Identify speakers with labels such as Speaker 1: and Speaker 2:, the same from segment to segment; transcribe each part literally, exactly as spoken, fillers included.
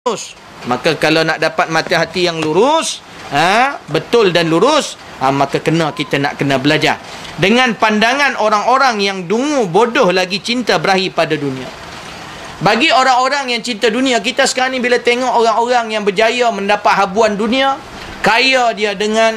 Speaker 1: lurus. Maka kalau nak dapat mata hati yang lurus, ha, betul dan lurus, ha, maka kena kita nak kena belajar dengan pandangan orang-orang yang dungu, bodoh lagi cinta berahi pada dunia. Bagi orang-orang yang cinta dunia, kita sekarang ni bila tengok orang-orang yang berjaya mendapat habuan dunia, kaya dia dengan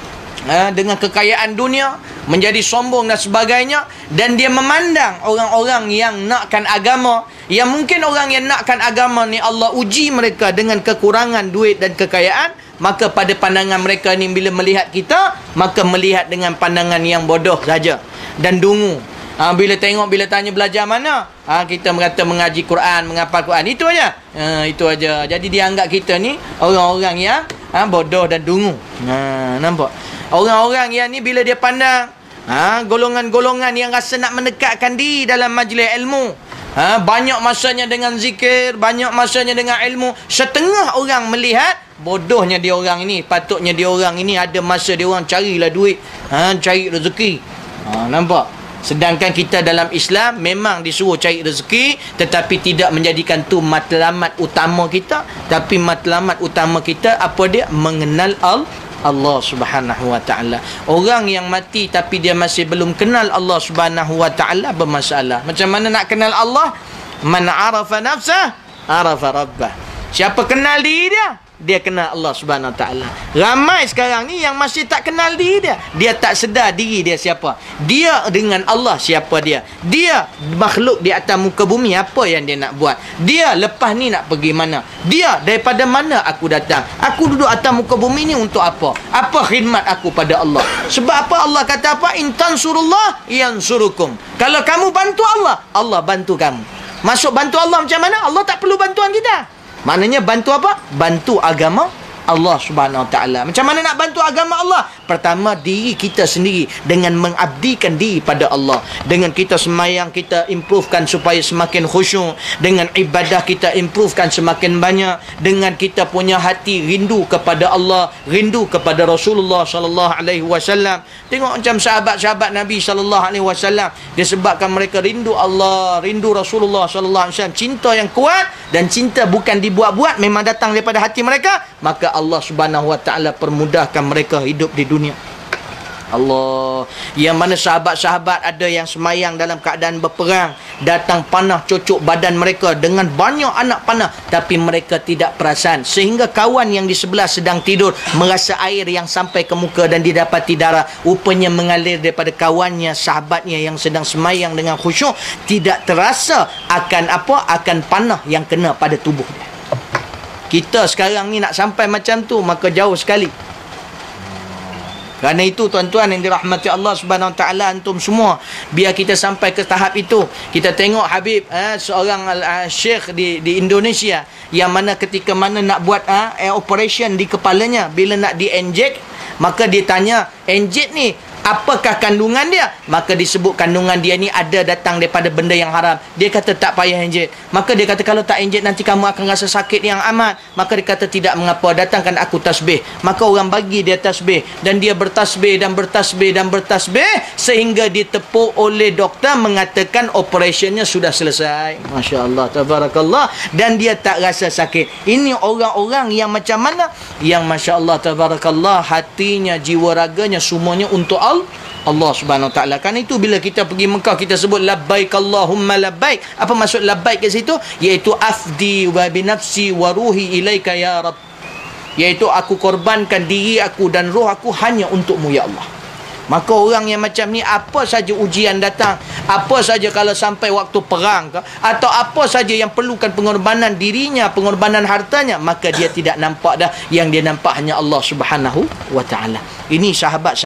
Speaker 1: ha, dengan kekayaan dunia, menjadi sombong dan sebagainya, dan dia memandang orang-orang yang nakkan agama, yang mungkin orang yang nakkan agama ni Allah uji mereka dengan kekurangan duit dan kekayaan, maka pada pandangan mereka ni bila melihat kita, maka melihat dengan pandangan yang bodoh saja dan dungu. Ha, bila tengok, bila tanya belajar mana, ha, kita berkata mengaji Quran, menghafal Quran, itu aja. Ha, itu aja. Jadi dia anggap kita ni orang-orang yang ha, bodoh dan dungu. Ha, nampak? Orang-orang yang ni bila dia pandang ha, golongan-golongan yang rasa nak mendekatkan diri dalam majlis ilmu, ha, banyak masanya dengan zikir, banyak masanya dengan ilmu, setengah orang melihat bodohnya dia orang ini. Patutnya dia orang ini ada masa dia orang carilah duit, ha, cari rezeki. Ha, nampak? Sedangkan kita dalam Islam memang disuruh cari rezeki, tetapi tidak menjadikan tu matlamat utama kita. Tapi matlamat utama kita apa dia? Mengenal Allah Allah Subhanahu wa taala. Orang yang mati tapi dia masih belum kenal Allah Subhanahu wa taala bermasalah. Macam mana nak kenal Allah? Man arafa nafsah, arafa rabbah. Siapa kenal diri dia, dia kenal Allah Subhanahu wa taala. Ramai sekarang ni yang masih tak kenal diri dia. Dia tak sedar diri dia siapa. Dia dengan Allah siapa dia. Dia makhluk di atas muka bumi, apa yang dia nak buat. Dia lepas ni nak pergi mana. Dia daripada mana aku datang. Aku duduk atas muka bumi ni untuk apa? Apa khidmat aku pada Allah. Sebab apa Allah kata apa? In tansurullah yansurukum. Kalau kamu bantu Allah, Allah bantu kamu. Masuk bantu Allah macam mana? Allah tak perlu bantuan kita. Maknanya bantu apa? Bantu agama Allah Subhanahu wa taala. Macam mana nak bantu agama Allah? Pertama, diri kita sendiri dengan mengabdikan diri pada Allah. Dengan kita semayang, kita improvekan supaya semakin khusyuk. Dengan ibadah kita improvekan semakin banyak. Dengan kita punya hati rindu kepada Allah, rindu kepada Rasulullah sallallahu alaihi wasallam. Tengok macam sahabat-sahabat Nabi sallallahu alaihi wasallam, disebabkan mereka rindu Allah, rindu Rasulullah sallallahu alaihi wasallam, cinta yang kuat, dan cinta bukan dibuat-buat, memang datang daripada hati mereka, maka Allah Subhanahu wa taala permudahkan mereka hidup di dunia. Allah, yang mana sahabat-sahabat ada yang semayang dalam keadaan berperang, datang panah cocok badan mereka dengan banyak anak panah, tapi mereka tidak perasan, sehingga kawan yang di sebelah sedang tidur merasa air yang sampai ke muka dan didapati darah rupanya mengalir daripada kawannya, sahabatnya yang sedang semayang dengan khusyuk, tidak terasa akan apa? Akan panah yang kena pada tubuh dia. Kita sekarang ni nak sampai macam tu, maka jauh sekali. Kerana itu tuan-tuan yang dirahmati Allah Subhanahu wa taala, antum semua, biar kita sampai ke tahap itu. Kita tengok Habib, eh, seorang uh, syekh di di Indonesia, yang mana ketika mana nak buat uh, operation di kepalanya, bila nak di-inject, maka dia tanya, inject ni apakah kandungan dia? Maka disebut kandungan dia ni ada datang daripada benda yang haram. Dia kata tak payah injek. Maka dia kata kalau tak injek nanti kamu akan rasa sakit yang amat. Maka dia kata tidak mengapa, datangkan aku tasbih. Maka orang bagi dia tasbih, dan dia bertasbih dan bertasbih dan bertasbih sehingga ditepuk oleh doktor mengatakan operationnya sudah selesai. Masya Allah, tabarakallah. Dan dia tak rasa sakit. Ini orang-orang yang macam mana? Yang Masya Allah, tabarakallah, hatinya, jiwa raganya semuanya untuk Allah Allah Subhanahu wa taala. Kan itu bila kita pergi Mekah, kita sebut labbaik Allahumma labbaik. Apa maksud labbaik ke situ? Iaitu afdi wa binafsi wa ruhi ilaika ya Rabb. Iaitu aku korbankan diri aku dan roh aku hanya untukmu ya Allah. Maka orang yang macam ni, apa saja ujian datang, apa saja kalau sampai waktu perang ke, atau apa saja yang perlukan pengorbanan dirinya, pengorbanan hartanya, maka dia tidak nampak dah. Yang dia nampak hanya Allah Subhanahu wa taala. Ini sahabat